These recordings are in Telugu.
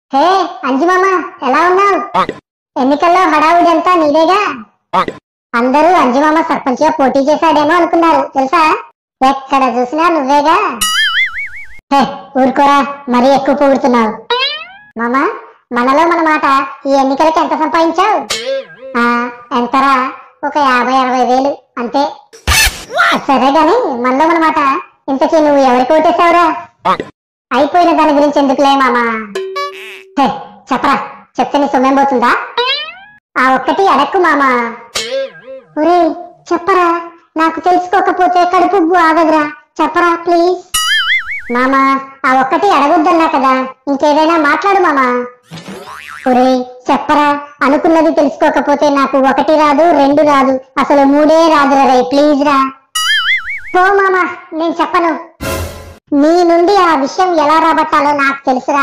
హే అంజుమామ, ఎలా ఉన్నావు? ఎన్నికల్లో హడావుడి అంతా నీదేగా. అందరూ అంజుమామ సర్పంచ్ గా పోటీ చేశాడేమో అనుకున్నారు, తెలుసా? ఎక్కడ చూసినా నువ్వేగా. హే ఊరుకోరా, మరీ ఎక్కువ పొగుడుతున్నావు. మామా, మనలో మన మాట, ఈ ఎన్నికలకి ఎంత సంపాదించావు? ఎంతరా? ఒక 50-60 వేలు అంతే. సరే గాని మనలో మన మాట, ఇంతకీ నువ్వు ఎవరికి ఓటేశావురా? అయిపోయిన దాని గురించి ఎందుకులే మామా. చెప్పరా, చెప్తే నీ సొమ్మేం పోతుందా? ఆ ఒక్కటి అడక్కు మామా. ఒరే చెప్పరా, నాకు తెలుసుకోకపోతే కడుపు ఆగదురా, చెప్పరా ప్లీజ్. మామా, ఆ ఒక్కటి అడగొద్దన్నా కదా, ఇంకేదైనా మాట్లాడు మామా. ఒరే చెప్పరా, అనుకున్నది తెలుసుకోకపోతే నాకు 1 రాదు 2 రాదు, అసలు 3 రాదు రే, ప్లీజ్ రా. పో మామా, నేను చెప్పను. నీ నుండి ఆ విషయం ఎలా రాబట్టాలో నాకు తెలుసురా.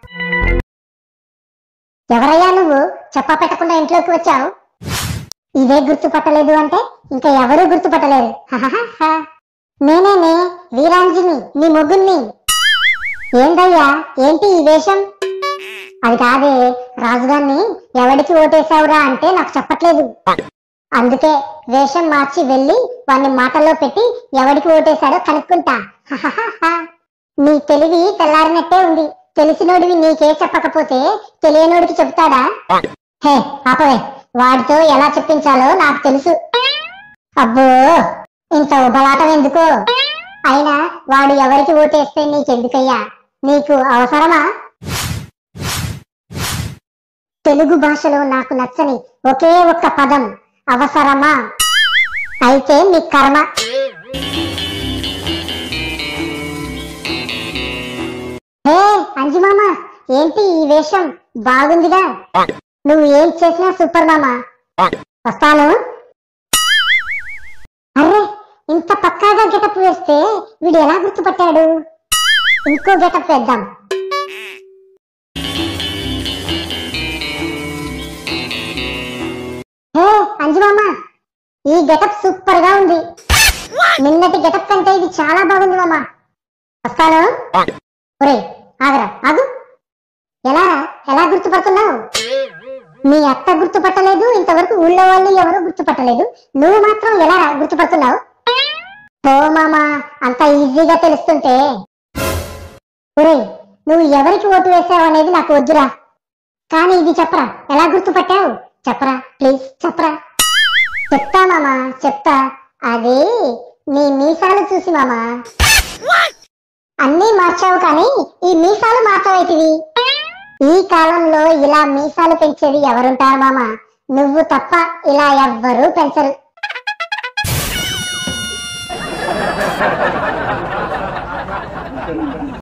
ఎవరయ్యా నువ్వు? చెప్పా పెట్టకుండా ఇంట్లోకి వచ్చావు. ఇదే గుర్తుపట్టలేదు అంటే ఇంకా ఎవరూ గుర్తుపట్టలేరు. నేనేనే వీరాంజని, నీ మొగ్గుని. ఏందయ్యా, ఏంటి ఈ వేషం? అది కాదే, రాజుగారిని ఎవడికి ఓటేశావురా అంటే నాకు చెప్పట్లేదు. అందుకే వేషం మార్చి వెళ్ళి వాడిని మాటల్లో పెట్టి ఎవడికి ఓటేశాడో కనుక్కుంటా. నీ తెలివి తెల్లారినట్టే ఉంది. తెలిసినోడివి నీకే చెప్పకపోతే తెలియనోడికి చెప్తాడా? హే ఆపవే, వాడితో ఎలా చెప్పించాలో నాకు తెలుసు. అబ్బో, ఇంత ఉబలాటం ఎందుకో? అయినా వాడు ఎవరికి ఓటేస్తే నీకెందుకయ్యా? నీకు అవసరమా? తెలుగు భాషలో నాకు నచ్చని ఒకే ఒక్క పదం అవసరమా. అయితే నీ కర్మ. హే అంజుమామ, ఏంటి ఈ వేషం? బాగుందిగా. నువ్వు ఏం చేసినా సూపర్ మామా. వస్తాను. అర్రే, ఇంత పక్కాగా గెటప్ వేస్తే వీడు ఎలా గుర్తుపట్టాడు? ఇంకో గెటప్ వేద్దాం. హే అంజుమామ, ఈ గెటప్ సూపర్ గా ఉంది. నిన్నటి గెటప్ కంటే ఇది చాలా బాగుంది మామా. వస్తాను. ఒరే ఆగరా, ఆగు. ఎలా గుర్తుపడుతున్నావు? మీ అత్త గుర్తుపట్టలేదు, ఇంతవరకు ఊళ్ళో వాళ్ళు ఎవరు గుర్తుపట్టలేదు, నువ్వు మాత్రం ఎలా గుర్తుపడుతున్నావు? ఓ మామా, అంత ఈజీగా తెలుస్తుంటే. ఒరే, నువ్వు ఎవరికి ఓటు వేసావు అనేది నాకు వద్దురా, కానీ ఇది చెప్పరా, ఎలా గుర్తుపట్టావు? చెప్పరా ప్లీజ్, చెప్పరా. చెప్తా మామా, చెప్తా. అది నీ మీసాలు చూసి మామా. అన్నీ మార్చావు కానీ ఈ మీసాలు మార్చవైతివి. ఈ కాలంలో ఇలా మీసాలు పెంచేది ఎవరుంటారు మామా? నువ్వు తప్ప ఇలా ఎవ్వరూ పెంచరు.